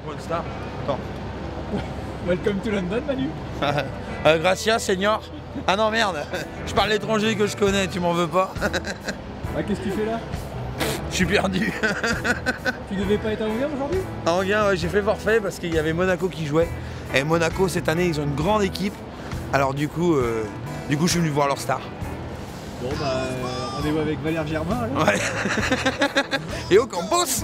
pour une star. Attends. Welcome to London, Manu. Gracias, senior. Ah non, merde. Je parle l'étranger que je connais, tu m'en veux pas? Ah, qu'est-ce que tu fais là? Je suis perdu. Tu devais pas être à Anguin aujourd'hui? À Anguin, ouais, j'ai fait forfait parce qu'il y avait Monaco qui jouait. Et Monaco, cette année, ils ont une grande équipe. Alors du coup, je suis venu voir leur star. Bon bah, rendez-vous avec Valère Germain alors. Ouais. Et au Campos.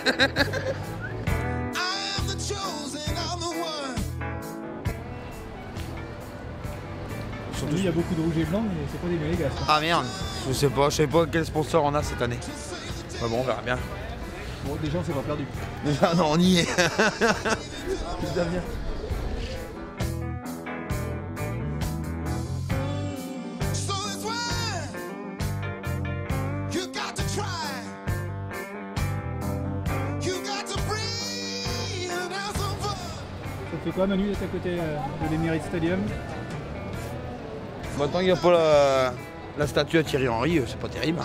Surtout, il y a beaucoup de rouge et blanc, mais c'est pas des Monégasques. Ah merde, je sais pas quel sponsor on a cette année. Bah bon, on verra bien. Bon, déjà on s'est pas perdu. Déjà non, on y est. Putain, bien. Ça te fait quoi Manu d'être à côté de l'Emirates Stadium? Maintenant qu'il n'y a pas la statue à Thierry Henry, c'est pas terrible.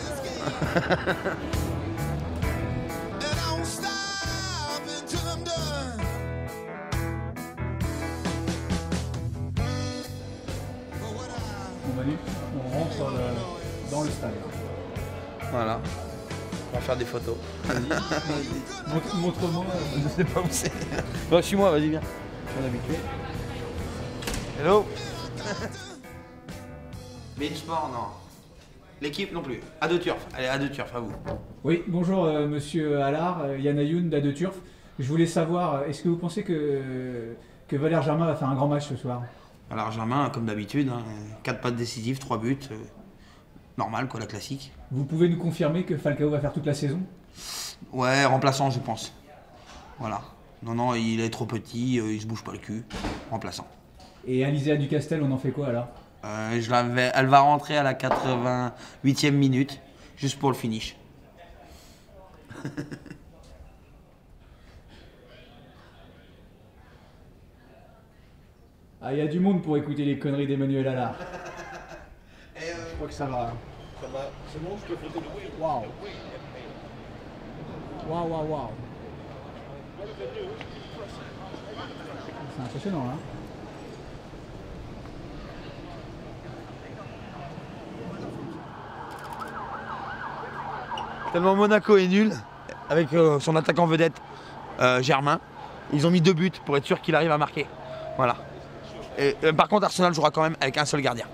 Bon Manu, on rentre dans le stade. Voilà. On va faire des photos. Montre-moi. Je sais pas où c'est. Bon, suis-moi, vas-y, viens. Je suis un habitué. Hello. Beach Sport, non. L'équipe non plus. A2 Turf. Allez, A2 Turf, à vous. Oui, bonjour monsieur Allard, Yann Ayoun d'A2 Turf. Je voulais savoir, est-ce que vous pensez que Valère Germain va faire un grand match ce soir? Alors Germain, comme d'habitude, 4 passes décisives, 3 buts. Normal, quoi, la classique. Vous pouvez nous confirmer que Falcao va faire toute la saison? Ouais, remplaçant, je pense. Voilà. Non, il est trop petit, il se bouge pas le cul. Remplaçant. Et Alizéa Ducastel, on en fait quoi alors? Elle va rentrer à la 88e minute, juste pour le finish. Ah, il y a du monde pour écouter les conneries d'Emmanuel Allard. Je crois que ça va. Ça va. C'est bon, je te fais le bruit. Waouh. Waouh. C'est impressionnant hein. Tellement Monaco est nul, avec son attaquant vedette, Germain, ils ont mis 2 buts pour être sûr qu'il arrive à marquer. Voilà. Et par contre, Arsenal jouera quand même avec un seul gardien.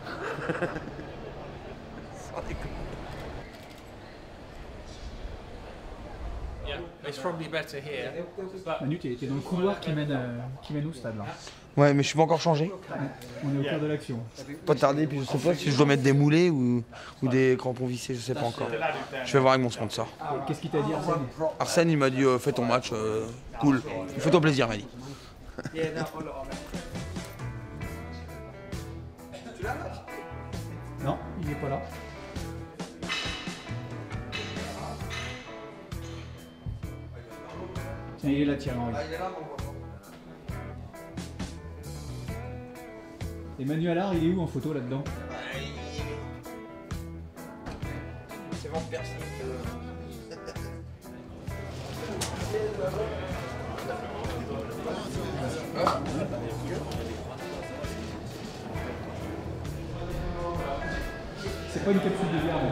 It's probably better here. Manu, t'es dans le couloir qui mène au stade là. Ouais, mais je suis pas encore changé. On est au cœur de l'action. Pas tarder, puis je sais pas si je dois mettre des moulets ou des crampons vissés, je sais pas encore. Je vais voir avec mon sponsor. Qu'est-ce qu'il t'a dit Arsène? Arsène, il m'a dit fais ton match, cool. Fais-toi plaisir, il m'a dit. Non, il n'est pas là. Tiens, il est là, Thierry Henry. Emmanuel Allard, il est où en photo là-dedans? C'est Van Persie C'est pas une capsule de bière.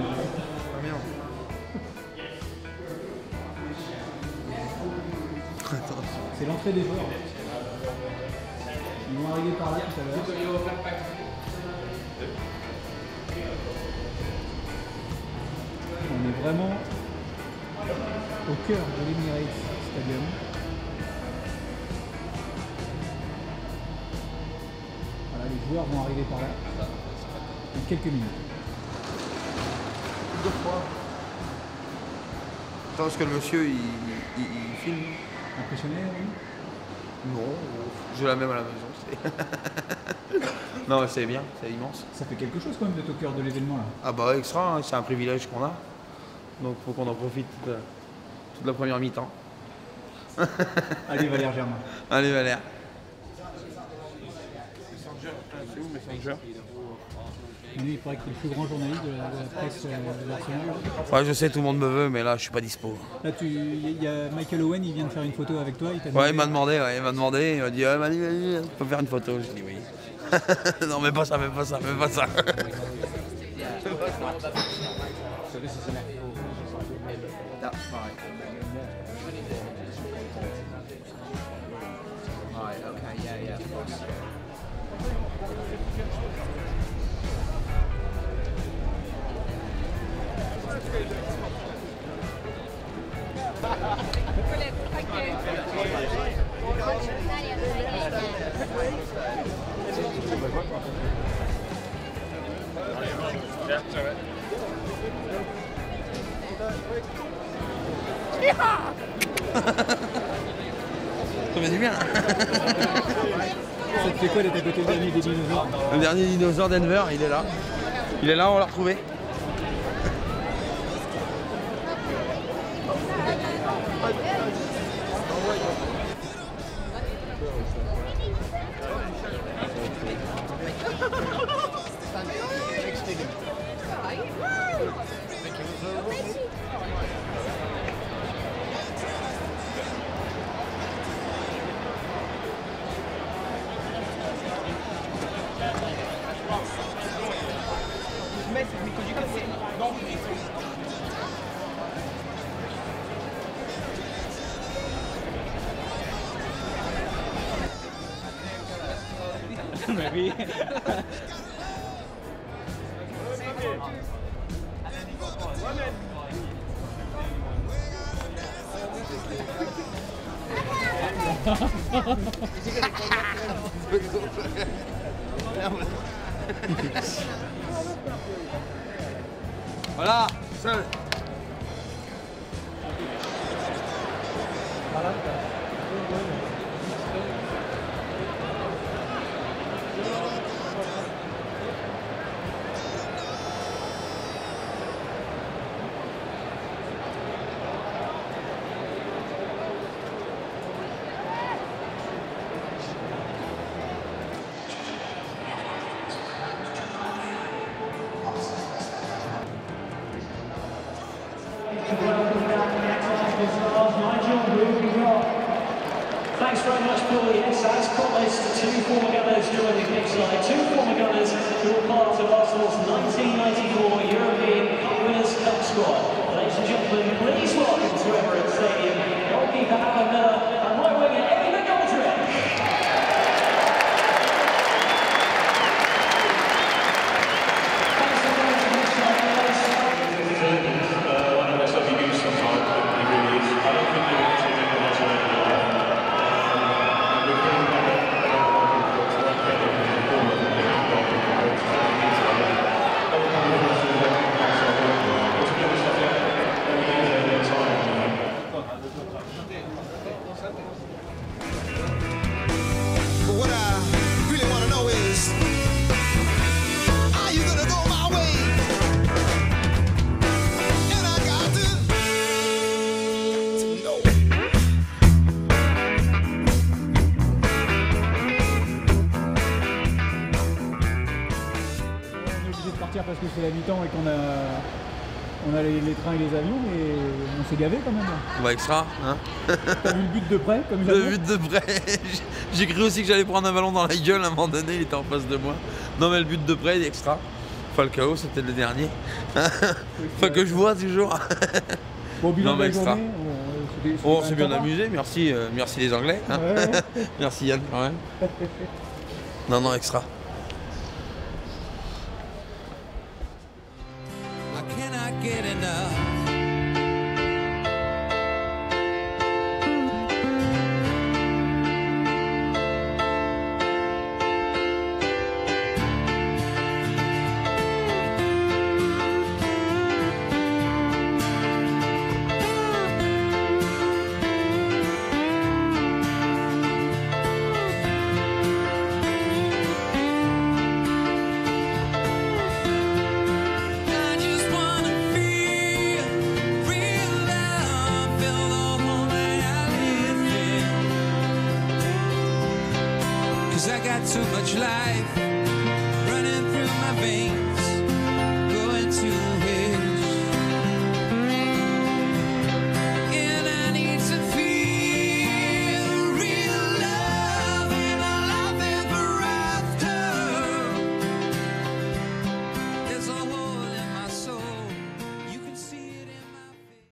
C'est l'entrée des joueurs. Ils vont arriver par là tout à l'heure. On est vraiment au cœur de l'Emirates Stadium. Voilà, les joueurs vont arriver par là dans quelques minutes. Attends, est-ce que le monsieur, il filme? Impressionné, oui? Non, j'ai la même à la maison. Non, c'est bien, c'est immense. Ça fait quelque chose quand même d'être au cœur de l'événement là. Ah bah extra, hein, c'est un privilège qu'on a. Donc faut qu'on en profite toute la première mi-temps. Allez Valère Germain. Allez Valère. C'est où Messenger? Lui, il paraît que tu es le plus grand journaliste de la presse d'Arsenal. Ouais, je sais, tout le monde me veut, mais là, je suis pas dispo. Là, il y a Michael Owen, il vient de faire une photo avec toi. Ouais, il m'a demandé, il m'a dit, vas-y, on peut faire une photo. J'ai dit oui. Non, mais pas ça, mais pas ça, mais pas ça. Ça fait du bien. Ça te fait quoi d'être à côté du dernier des dinosaures? Le dernier dinosaure Denver, il est là. Il est là, on l'a retrouvé. Maybe. Voilà, seul. Thanks very much, Paul. Yes, as promised, two former Gunners joined the kickside. Two former Gunners who were part of Arsenal's 1994 European Cup Winners' Cup squad. Ladies and gentlemen, please welcome to Emirates Stadium, goalkeeper Alan Miller and right winger Eddie McGoldrick. Thanks for coming to the kickside, guys. One of the best I've used sometimes, it really is. I don't think they want to make a lot of it. But what I really want to know is, are you gonna go my way? And I got to know. On est obligé de partir parce que c'est la mi-temps et on a les trains et les avions, mais on s'est gavé quand même. Bah extra, hein. T'as vu le but de près, comme Le jamais? but de près. J'ai cru aussi que j'allais prendre un ballon dans la gueule à un moment donné, il était en face de moi. Non mais le but de près, il est extra. Falcao, c'était le dernier. Enfin que je vois toujours. Bon, bilan Non, de la mais extra. journée, On s'est bien amusé, merci, merci les Anglais. Hein. Ouais. Merci Yann quand même. Non, non, extra. I cannot get enough. got so much life running through my veins.